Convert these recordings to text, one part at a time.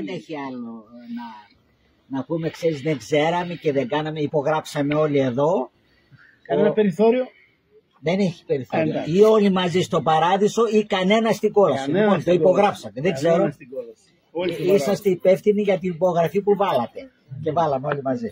δεν έχει άλλο να πούμε, ξέρεις, δεν ξέραμε και δεν κάναμε, υπογράψαμε όλοι εδώ. Κανένα περιθώριο. Δεν έχει περιθώριο. Ή όλοι μαζί στο παράδεισο ή κανένα στην κόλαση. Λοιπόν, το υπογράψατε. Δεν ξέρω. Είσαστε υπεύθυνοι για την υπογραφή που βάλατε. Και βάλαμε όλοι μαζί.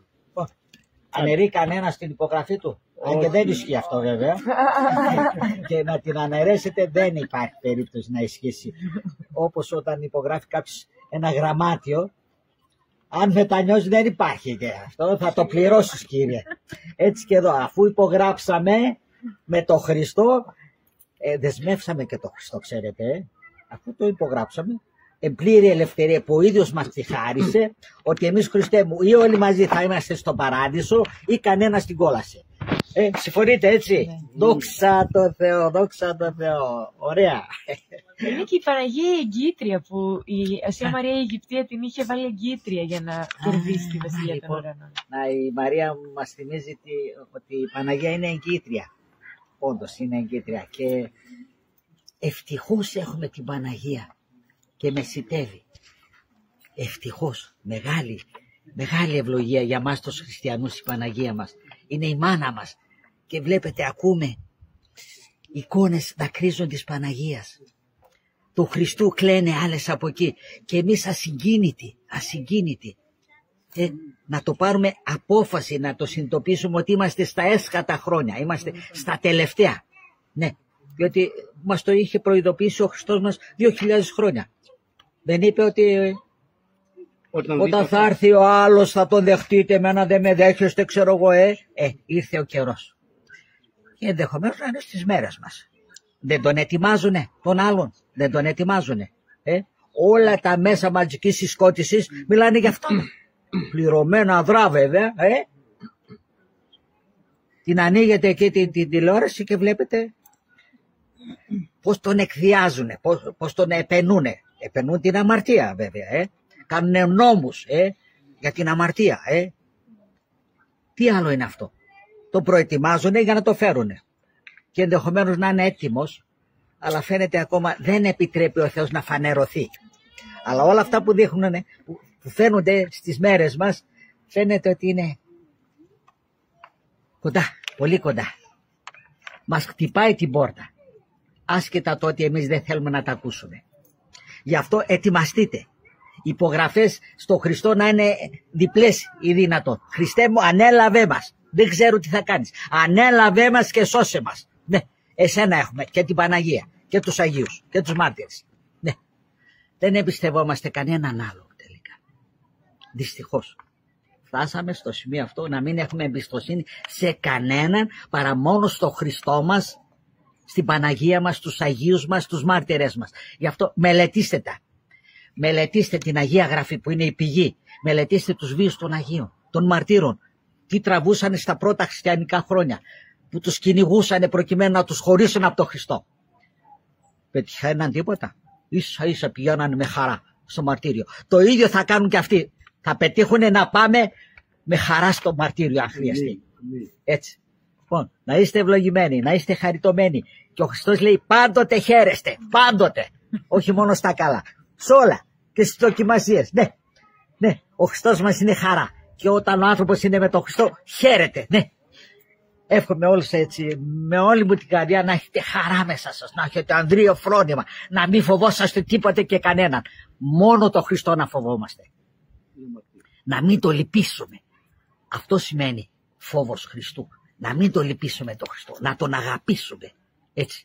Αναιρεί κανένα την υπογραφή του. Αν και δεν ισχύει αυτό βέβαια. Και να την αναιρέσετε δεν υπάρχει περίπτωση να ισχύσει. Όπως όταν υπογράφει κάποιος ένα γραμμάτιο. Αν μετανιώσει δεν υπάρχει και αυτό, θα το πληρώσεις κύριε. Έτσι και εδώ, αφού υπογράψαμε με το Χριστό, δεσμεύσαμε και το Χριστό, ξέρετε, αφού το υπογράψαμε, πλήρη ελευθερία που ο ίδιος μας τη χάρισε, ότι εμείς, Χριστέ μου, ή όλοι μαζί θα είμαστε στο παράδεισο ή κανένα στην κόλαση. Συμφωνείτε έτσι? Δόξα τω Θεώ, δόξα τω Θεώ. Ωραία. Είναι και η Παναγία η εγκύτρια που η Ασία Μαρία η Αιγυπτία την είχε βάλει εγκύτρια για να κερδίσει τη Βασιλεία των Ουρανών. Η Μαρία μας θυμίζει ότι η Παναγία είναι εγκύτρια. Όντως είναι εγκύτρια και ευτυχώς έχουμε την Παναγία και μεσητεύει. Ευτυχώς, μεγάλη ευλογία για μας τους χριστιανούς η Παναγία μας. Είναι η μάνα μας και βλέπετε, ακούμε εικόνες δακρύζουν της Παναγίας. Του Χριστού κλαίνε άλλες από εκεί και εμείς ασυγκίνητοι. Να το πάρουμε απόφαση, να το συνειδητοποιήσουμε ότι είμαστε στα έσχατα χρόνια, είμαστε στα τελευταία. Ναι, διότι μας το είχε προειδοποιήσει ο Χριστός μας 2.000 χρόνια. Δεν είπε ότι όταν θα έρθει ο άλλος θα τον δεχτείτε, εμένα δεν με δέχεστε, ξέρω εγώ, ήρθε ο καιρός. Και ενδεχομένως να είναι στις μέρες μας. Δεν τον ετοιμάζουνε, τον άλλον, δεν τον ετοιμάζουνε. Όλα τα μέσα μαζικής συσκότησης μιλάνε γι' αυτό. Πληρωμένα αδρά βέβαια, Την ανοίγετε εκεί την τηλεόραση και βλέπετε πώς τον εκβιάζουνε, πώς τον επαινούνε. Επαινούν την αμαρτία βέβαια, Κάνουν νόμους για την αμαρτία. Τι άλλο είναι αυτό? Το προετοιμάζουνε για να το φέρουνε. Και ενδεχομένως να είναι έτοιμος, αλλά φαίνεται ακόμα δεν επιτρέπει ο Θεός να φανερωθεί. Αλλά όλα αυτά που δείχνουν, που φαίνονται στις μέρες μας, φαίνεται ότι είναι κοντά, πολύ κοντά. Μας χτυπάει την πόρτα, άσχετα το ότι εμείς δεν θέλουμε να τα ακούσουμε. Γι' αυτό ετοιμαστείτε. Υπογραφές στο Χριστό να είναι διπλές ή δυνατόν. Χριστέ μου, ανέλαβέ μας. Δεν ξέρω τι θα κάνεις. Ανέλαβέ μας και σώσε μας. Ναι, εσένα έχουμε και την Παναγία και τους Αγίους και τους μάρτυρες. Ναι, δεν εμπιστευόμαστε κανέναν άλλο τελικά. Δυστυχώς. Φτάσαμε στο σημείο αυτό να μην έχουμε εμπιστοσύνη σε κανέναν παρά μόνο στο Χριστό μας, στην Παναγία μας, στους Αγίους μας, στους μάρτυρες μας. Γι' αυτό μελετήστε τα. Μελετήστε την Αγία Γραφή που είναι η πηγή. Μελετήστε τους βίους των Αγίων, των μαρτύρων. Τι τραβούσαν στα πρώτα χριστιανικά χρόνια. Που τους κυνηγούσαν προκειμένου να τους χωρίσουν από τον Χριστό. Πετυχαίναν τίποτα? Ίσα ίσα πηγαίναν με χαρά στο μαρτύριο. Το ίδιο θα κάνουν και αυτοί. Θα πετύχουν να πάμε με χαρά στο μαρτύριο αν χρειαστεί. Έτσι. Λοιπόν, να είστε ευλογημένοι, να είστε χαριτωμένοι. Και ο Χριστός λέει πάντοτε χαίρεστε. Πάντοτε. Όχι μόνο στα καλά. Σε όλα και στις δοκιμασίες. Ναι, ναι, ο Χριστός μας είναι χαρά. Και όταν ο άνθρωπος είναι με τον Χριστό, χαίρεται. Ναι. Εύχομαι όλους έτσι, με όλη μου την καρδιά, να έχετε χαρά μέσα σας, να έχετε ανδρείο φρόνημα, να μην φοβόσαστε τίποτε και κανέναν. Μόνο τον Χριστό να φοβόμαστε. Να μην το λυπήσουμε. Αυτό σημαίνει φόβος Χριστού. Να μην το λυπήσουμε τον Χριστό, να τον αγαπήσουμε. Έτσι.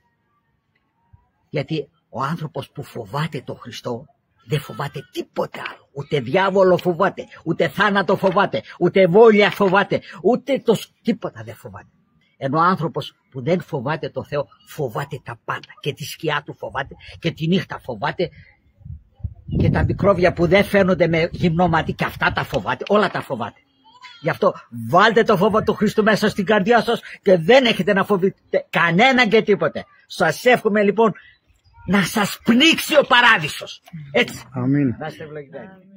Γιατί ο άνθρωπος που φοβάται τον Χριστό δεν φοβάται τίποτε άλλο. Ούτε διάβολο φοβάται, ούτε θάνατο φοβάται, ούτε εμβόλια φοβάται, ούτε τίποτα δεν φοβάται. Ενώ ο άνθρωπος που δεν φοβάται τον Θεό φοβάται τα πάντα. Και τη σκιά του φοβάται και τη νύχτα φοβάται και τα μικρόβια που δεν φαίνονται με γυμνόματι και αυτά τα φοβάται, όλα τα φοβάται. Γι' αυτό βάλτε το φόβο του Χριστού μέσα στην καρδιά σας και δεν έχετε να φοβηθείτε κανέναν και τίποτε. Σας εύχομαι λοιπόν να σας πνίξει ο παράδεισος. Έτσι. Αμήν. Να είστε ευλογημένοι.